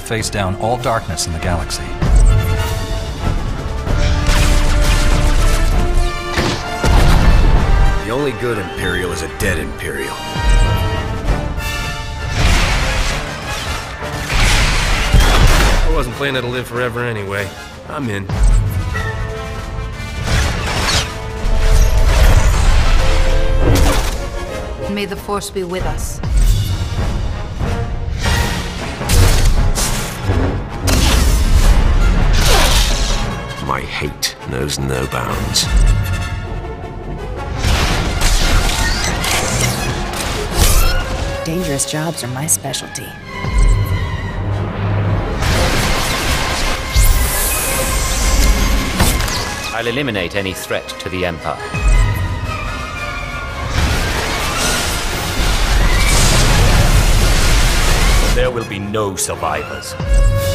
face down all darkness in the galaxy. The only good Imperial is a dead Imperial. I wasn't planning to live forever anyway. I'm in. May the Force be with us. My hate knows no bounds. Dangerous jobs are my specialty. I'll eliminate any threat to the Empire. There will be no survivors.